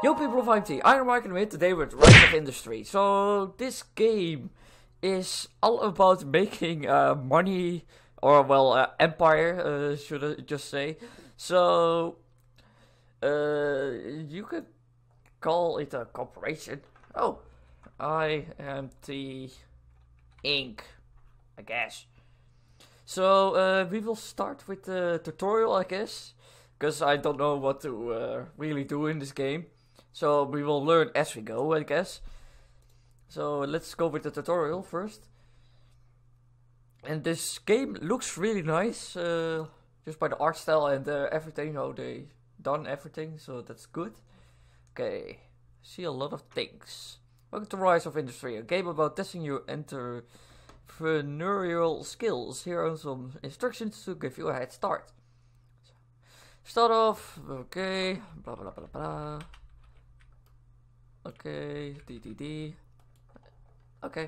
Yo people of IT, I'm Mike and I'm here today with Rise of Industry. So this game is all about making money, or well, empire, should I just say. So you could call it a corporation. Oh, IMT Inc., I guess. So we will start with the tutorial, I guess, because I don't know what to really do in this game. So we will learn as we go, I guess. So let's go with the tutorial first. And this game looks really nice, just by the art style and everything, how they done everything, so that's good. Okay, see a lot of things. Welcome to Rise of Industry, a game about testing your entrepreneurial skills. Here are some instructions to give you a head start. Start off, okay, blah blah blah blah. Okay, DDD. Okay.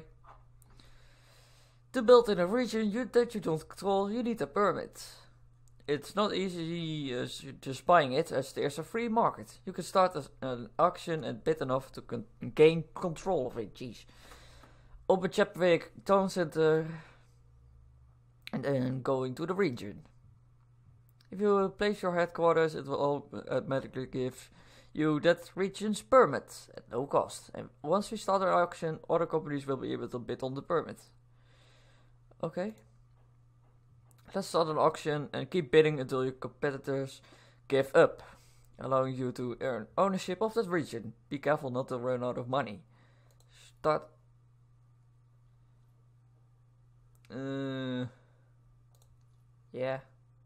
To build in a region that you don't control, you need a permit. It's not easy just buying it, as there's a free market. You can start an auction and bid enough to gain control of it. Jeez. Open Chapwick Town Center and then going to the region. If you place your headquarters, it will automatically give you that region's permit at no cost. And once we start our auction, other companies will be able to bid on the permit. Okay. Let's start an auction and keep bidding until your competitors give up, allowing you to earn ownership of that region. Be careful not to run out of money. Start. Yeah.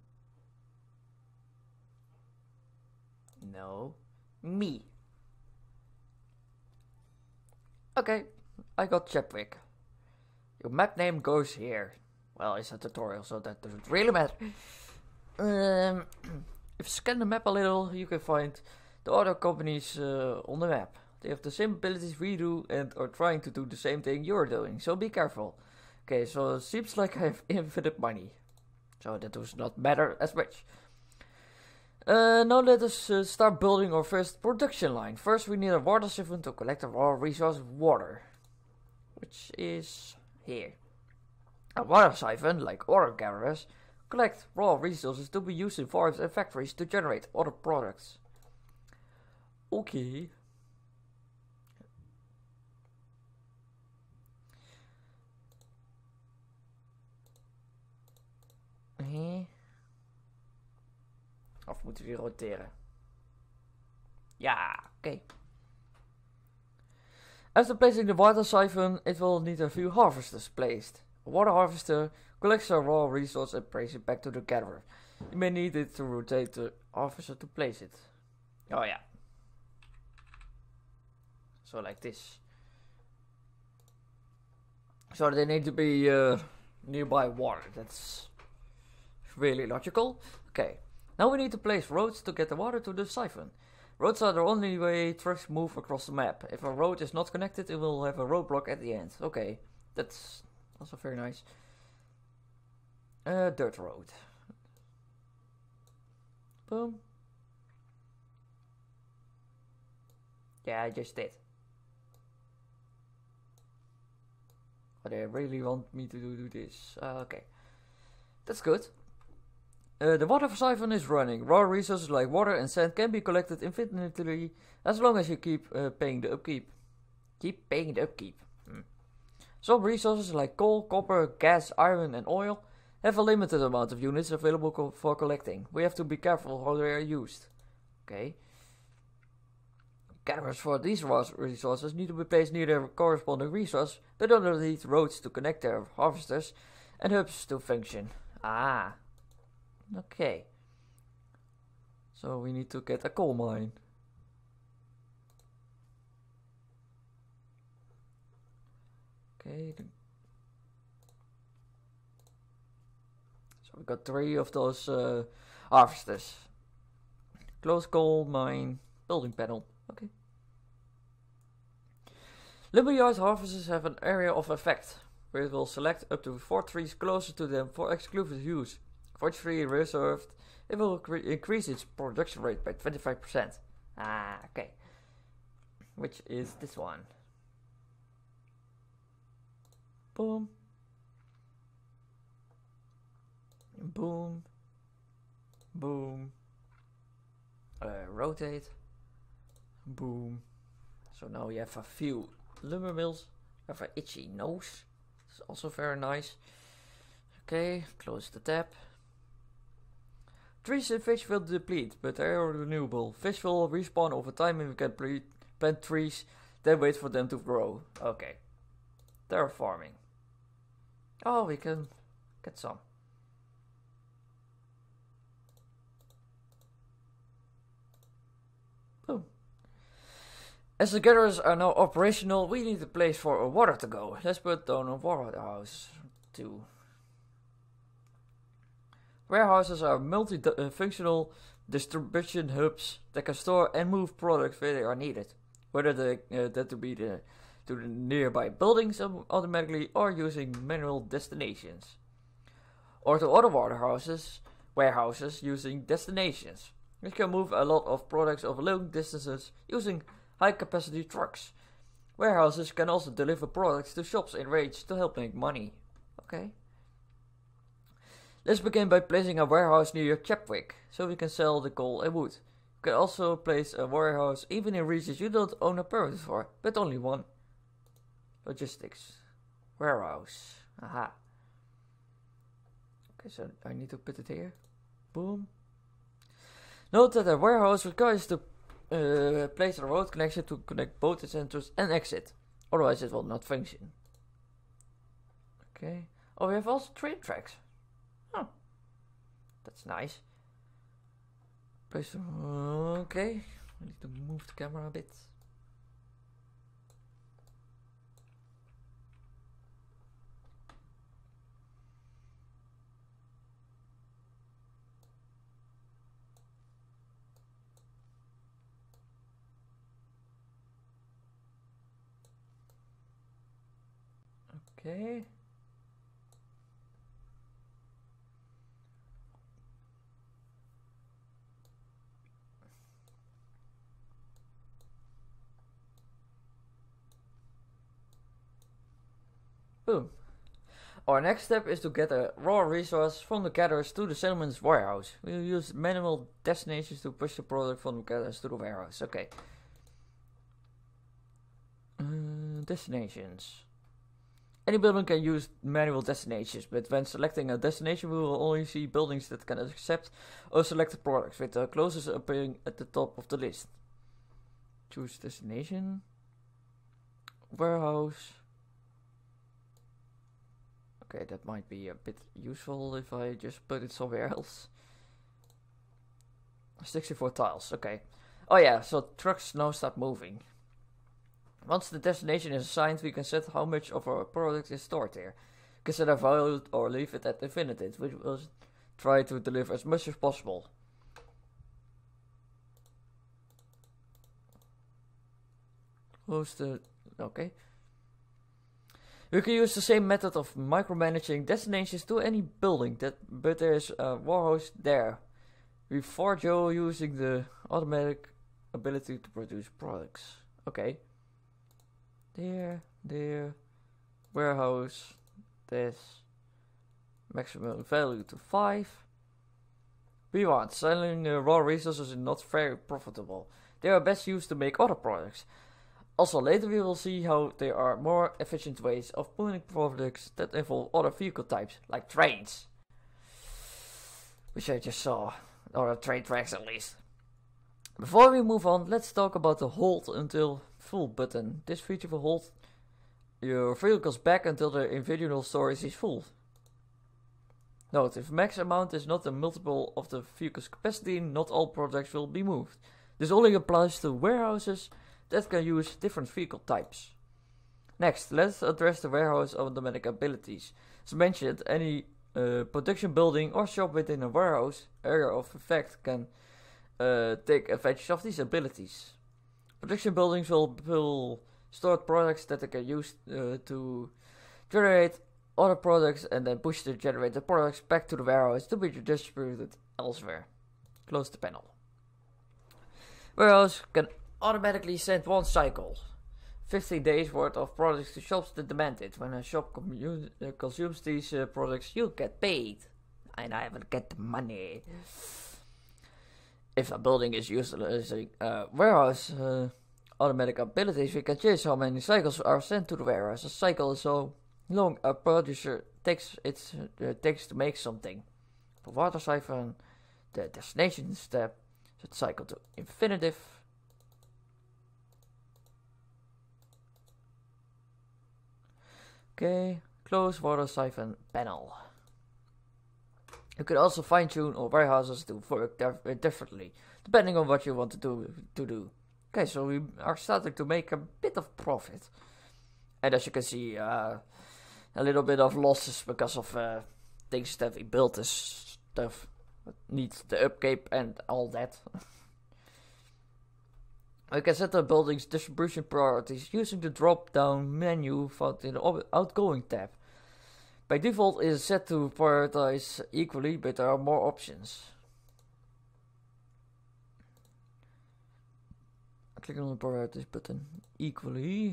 No. Me. Okay, I got Chapwick. Your map name goes here. Well, it's a tutorial, so that doesn't really matter. If you scan the map a little, you can find the other companies on the map. They have the same abilities we do and are trying to do the same thing you're doing, so be careful. Okay, so it seems like I have infinite money, so that does not matter as much. Now let us start building our first production line. First we need a water siphon to collect the raw resource water, which is here. A water siphon, like other gatherers, collect raw resources to be used in farms and factories to generate other products. Okay. Of moeten we roteren? Ja, okay. After placing the water siphon, it will need a few harvesters placed. A water harvester collects a raw resource and brings it back to the gatherer. You may need it to rotate the harvester to place it. Oh yeah. So like this. So they need to be nearby water. That's really logical. Okay. Now we need to place roads to get the water to the siphon. Roads are the only way trucks move across the map. If a road is not connected, it will have a roadblock at the end. Okay, that's also very nice. Dirt road. Boom. Yeah, I just did. But they really want me to do this. Okay, that's good. The water siphon is running. Raw resources like water and sand can be collected infinitely as long as you keep paying the upkeep. Keep paying the upkeep. Some resources like coal, copper, gas, iron and oil have a limited amount of units available for collecting. We have to be careful how they are used. Okay. Gatherers for these raw resources need to be placed near their corresponding resource, but underneath roads to connect their harvesters and hubs to function. Ah. Okay, so we need to get a coal mine. Okay, so we got 3 of those harvesters. Close coal mine, building panel. Okay. Lumberyard harvesters have an area of effect, where it will select up to 4 trees closer to them for exclusive use. For 3 reserved, it will increase its production rate by 25%. Ah, okay. which is this one. Boom. Boom. Boom. Rotate. Boom. So now we have a few lumber mills. We have an itchy nose. It's also very nice. Okay, close the tab. Trees and fish will deplete, but they are renewable. Fish will respawn over time and we can plant trees, then wait for them to grow. Okay. Terraforming. Oh, we can get some. Boom. As the gatherers are now operational, we need a place for water to go. Let's put down a warehouse too. Warehouses are multi-functional distribution hubs that can store and move products where they are needed, whether that to be to the nearby buildings automatically or using manual destinations, or to other warehouses using destinations. You can move a lot of products over long distances using high-capacity trucks. Warehouses can also deliver products to shops in range to help make money. Okay. Let's begin by placing a warehouse near Chapwick, so we can sell the coal and wood. You can also place a warehouse even in regions you don't own a permit for, but only one. Logistics. Warehouse. Aha. Okay, so I need to put it here. Boom. Note that a warehouse requires to place a road connection to connect both its entrance and exit. Otherwise it will not function. Okay. Oh, we have also train tracks. Oh, that's nice. Place. Okay, I need to move the camera a bit. Okay. Boom. Our next step is to get a raw resource from the gatherers to the settlement's warehouse. We will use manual destinations to push the product from the gatherers to the warehouse. Okay. Destinations. Any building can use manual destinations, but when selecting a destination we will only see buildings that can accept or select products, with the closest appearing at the top of the list. Choose destination. Warehouse. Okay, that might be a bit useful if I just put it somewhere else. 64 tiles, okay. Oh yeah, so trucks now start moving. Once the destination is assigned, we can set how much of our product is stored there. We can set a value or leave it at infinitive, which will try to deliver as much as possible. Close the... okay. We can use the same method of micromanaging destinations to any building, but there's a warehouse there. We forge Joe using the automatic ability to produce products. Okay. There. Warehouse. This. Maximum value to 5. We want selling raw resources is not very profitable. They are best used to make other products. Also later we will see how there are more efficient ways of pulling products that involve other vehicle types, like trains. Which I just saw, or train tracks at least. Before we move on, let's talk about the hold until full button. This feature will hold your vehicles back until the individual storage is full. Note, if max amount is not a multiple of the vehicle's capacity, not all products will be moved. This only applies to warehouses that can use different vehicle types. Next, let's address the warehouse automatic abilities. As mentioned, any production building or shop within a warehouse area of effect can take advantage of these abilities. Production buildings will store products that they can use to generate other products and then push the generated products back to the warehouse to be distributed elsewhere. Close the panel. Warehouse can automatically send one cycle. 15 days worth of products to shops that demand it. When a shop consumes these products, you get paid. And I will get the money. If a building is used as a warehouse, automatic abilities, we can change how many cycles are sent to the warehouse. A cycle is so long a producer takes to make something. For water siphon, the destination step should cycle to infinitive. Okay, close water siphon panel. You can also fine-tune all warehouses to work differently, depending on what you want to do. Okay, so we are starting to make a bit of profit. And as you can see, a little bit of losses because of things that we built as stuff that needs the upkeep and all that. We can set the building's distribution priorities using the drop-down menu found in the outgoing tab. By default, it is set to prioritize equally, but there are more options. Click on the priorities button equally.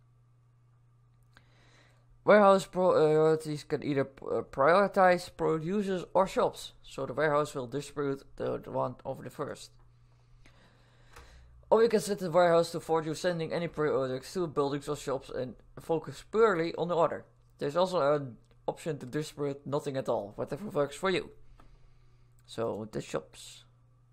Warehouse priorities can either prioritize producers or shops, so the warehouse will distribute the one over the first. Or you can set the warehouse to force you sending any products to buildings or shops and focus purely on the order. There's also an option to distribute nothing at all, whatever works for you. So the shops.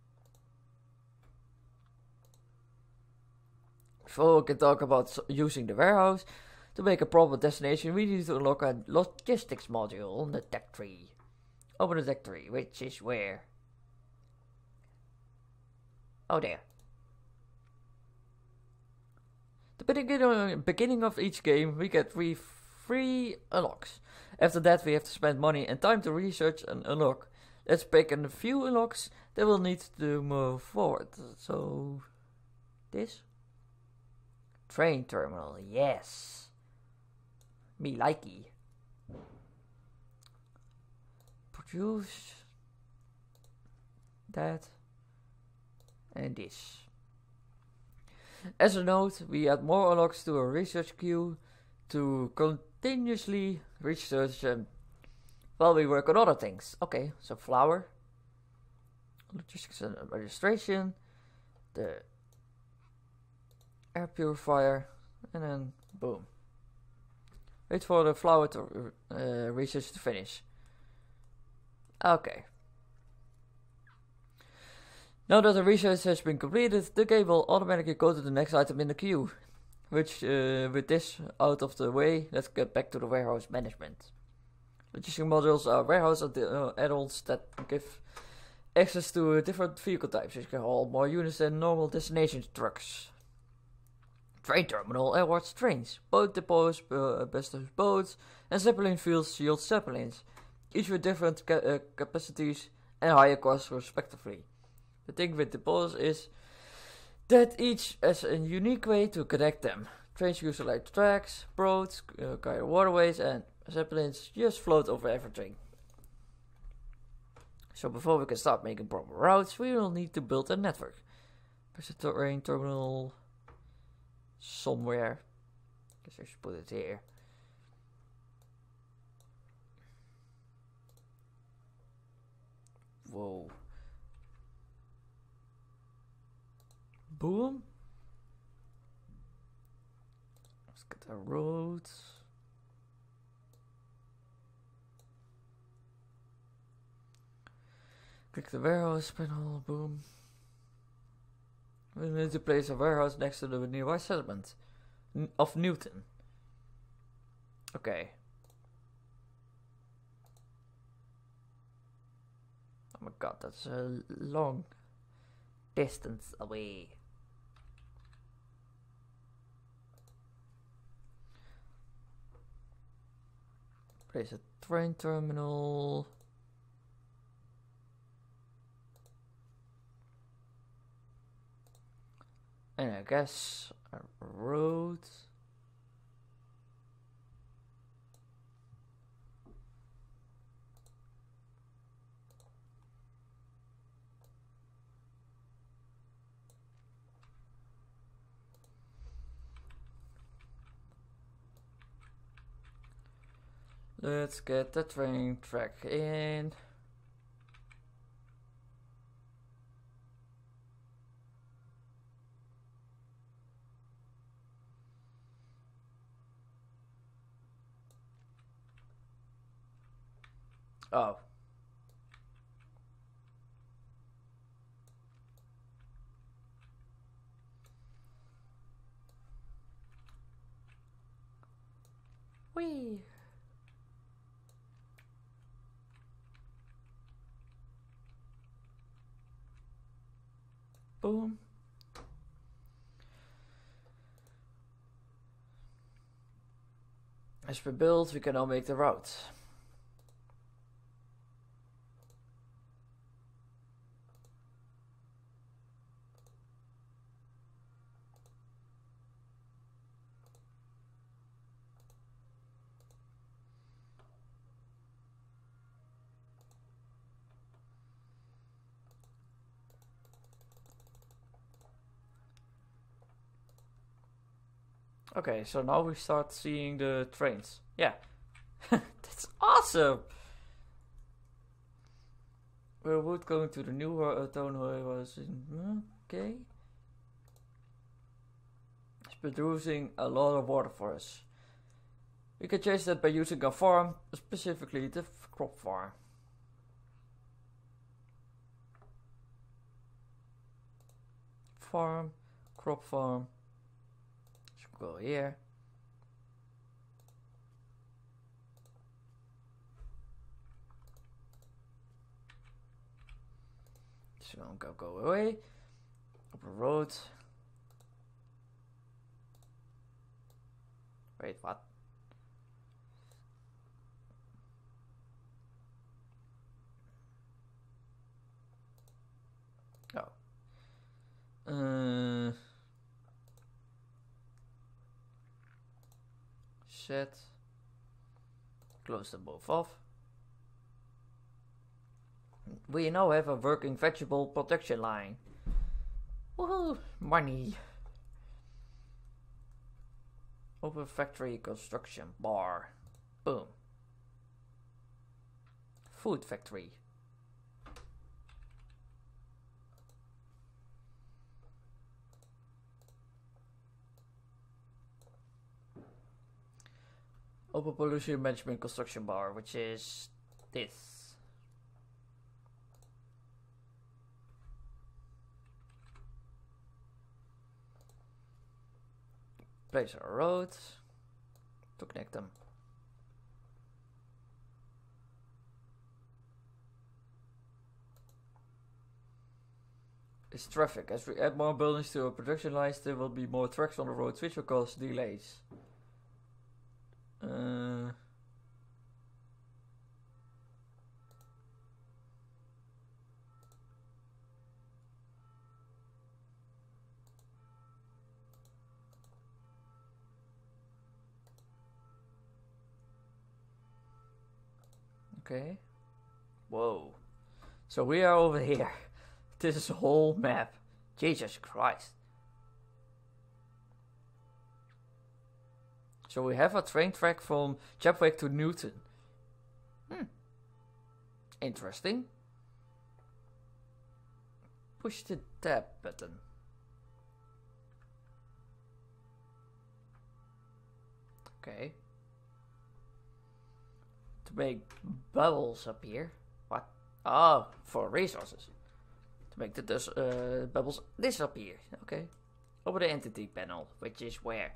Before we can talk about using the warehouse, to make a proper destination we need to unlock a logistics module on the deck tree. Open the deck tree, which is where? Oh, there. The beginning of each game we get free unlocks. After that we have to spend money and time to research an unlock. Let's pick a few unlocks that we'll need to move forward. So, this? Train terminal, yes. Me likey. Produce that and this. As a note, we add more unlocks to our research queue to continuously research while we work on other things. Okay, so flour, logistics and registration, the air purifier, and then boom. Wait for the flour to research to finish. Okay. Now that the research has been completed, the game will automatically go to the next item in the queue. Which, with this out of the way, let's get back to the warehouse management. Logistic modules are warehouse add-ons that give access to different vehicle types, which can haul more units than normal destination trucks. Train terminal awards trains, boat depots, best boats, and zeppelin fields yield zeppelins, each with different capacities and higher costs respectively. The thing with depots is that each has a unique way to connect them. Trains use like tracks, boats, carry waterways, and zeppelins just float over everything. So before we can start making proper routes, we will need to build a network. There's a train terminal somewhere. Guess I should put it here. Whoa. Boom. Let's get the roads. Click the warehouse panel. Boom. We need to place a warehouse next to the nearby settlement of Newton. Okay. Oh my god, that's a long distance away. Place a train terminal. And I guess a road. Let's get the train track in. Oh. Whee! Boom. As we build, we can now make the route. Okay, so now we start seeing the trains. Yeah. That's awesome! We're wood going to the new town where I was in. Okay. It's producing a lot of water for us. We can change that by using a farm, specifically the crop farm. Farm, crop farm. Go here. So go away. Open road. Wait, what? Oh. Set. Close them both off. We now have a working vegetable production line. Woohoo! Money! Open factory construction bar. Boom. Food factory. Open pollution management construction bar, which is this. Place our roads to connect them. It's traffic. As we add more buildings to our production lines, there will be more trucks on the roads, which will cause delays. Okay. Whoa. So we are over here. This is a whole map. Jesus Christ. So we have a train track from Chapwick to Newton. Interesting. Push the tab button. Okay. To make bubbles appear. What? Oh, for resources. To make the bubbles disappear. Okay. Over the entity panel, which is where?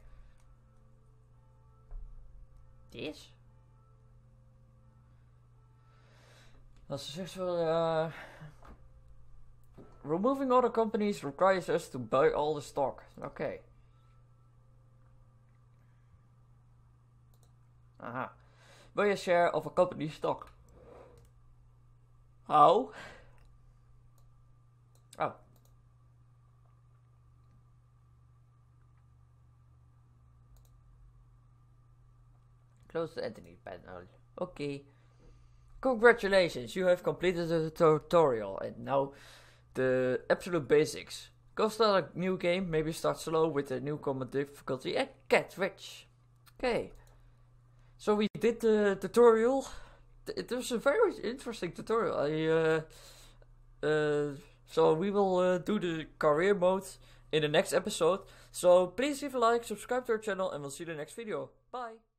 This? A successful, removing other companies requires us to buy all the stock. Okay. Aha. Buy a share of a company's stock. How? Oh. Close the entity panel. Okay. Congratulations, you have completed the tutorial and now the absolute basics. Go start a new game, maybe start slow with a new common difficulty and get rich. Okay. So we did the tutorial. It was a very interesting tutorial. So we will do the career mode in the next episode. So please leave a like, subscribe to our channel, and we'll see you in the next video. Bye!